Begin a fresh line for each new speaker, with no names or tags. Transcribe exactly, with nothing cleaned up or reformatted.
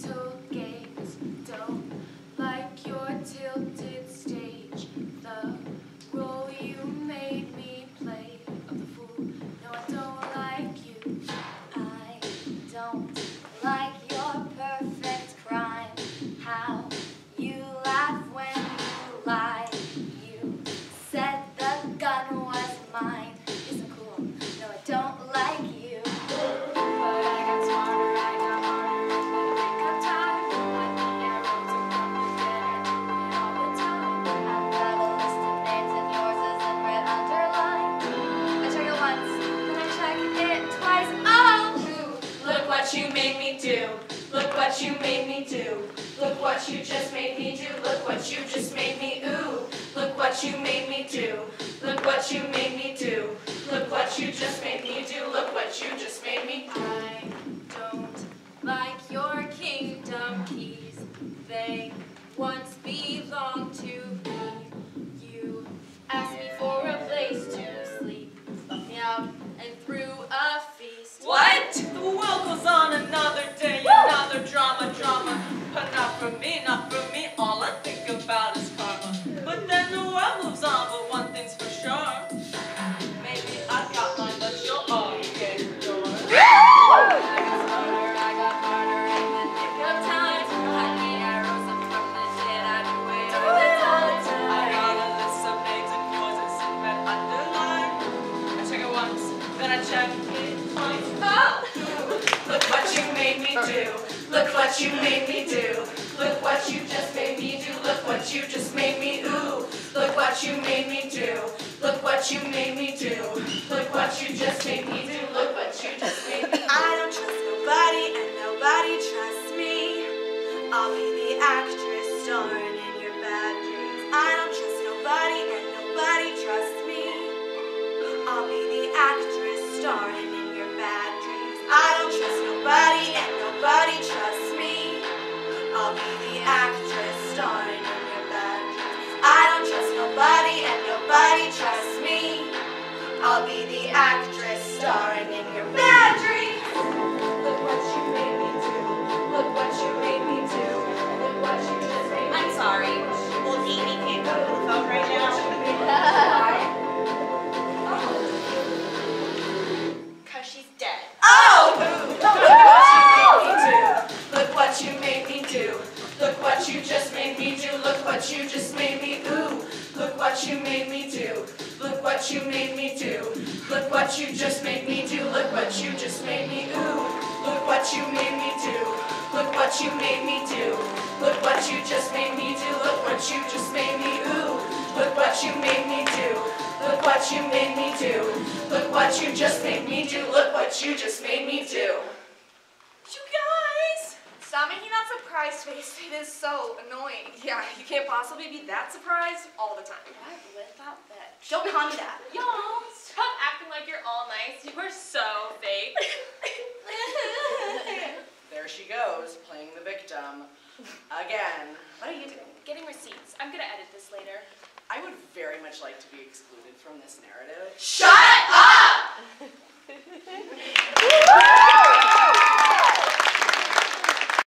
little games. Don't like your tilted stage. The role you made me play of the fool. No, I don't like you.
I don't like your perfect crime. How you laugh when you lie. You said the gun was mine. Isn't cool. No, I don't like you.
But I got smarter, I got harder in the nick of time. I think arrows are from the dead, I do it all the time.
I've got a list of names and yours is in red underlined. I check it once, then I check it twice. Oh!
Look what you made me do. Look what you made me do. Look what you just made me do. Look what you just made me ooh. Look what you made me do. Look what you made me do. Look what you just made me do. Look what you just made me. I don't like your kingdom keys. They once belonged to me. You asked me for a place to sleep. Left me out and threw a feast.
What? The world goes on another day, another drama, drama. But not for me, not for me. All I think about is karma. But then the world moves on, but one thing's for sure. Maybe I got mine, but you'll all get yours.
I got smarter, I got harder in the nick of time. I need arrows up from the dead, I do it all the time.
I got a list of names and yours is in red underline. I check it once, then I check it twice. Oh!
Look what you made me do. Look what you made me do. Look what you just made me do. Look what you just made me ooh. Look what you made me do. Look what you made me do. Look what you just made me do. Look what you just made me do.
I don't trust nobody and nobody trusts me. I'll be the actress starring in your bad dreams. I don't trust nobody and nobody trusts me. I'll be the actress starring in your bad dreams. I don't trust nobody and nobody trusts me. I'll be the actress starring in your bad dreams. I don't trust nobody and nobody trusts me. I'll be the actress starring in your bad dreams.
Look what you made me do. Look what you made me do. Look what you just made me do.
I'm sorry. Well, Amy can't go to the phone right now. Cause she's dead.
Oh! Look what you made me do. Look what you just made me do. Look what you just made me ooh. Look what you made me do. Look what you made me do. Look what you just made me do. Look what you just made me ooh. Look what you made me do. Look what you made me do. Look what you just made me do. Look what you just made me ooh. Look what you made me do. Look what you made me do. Look what you just made me do. Look what you just made me do.
You guys! Stop making that surprise face. It is so annoying.
Yeah, you can't possibly be that surprised all the time.
What with that bitch? Don't call me that.
Y'all, stop acting like you're all nice. You are so fake.
There she goes, playing the victim. Again.
What are you doing? Getting receipts. I'm gonna edit this later.
I would very much like to be excluded from this narrative.
Shut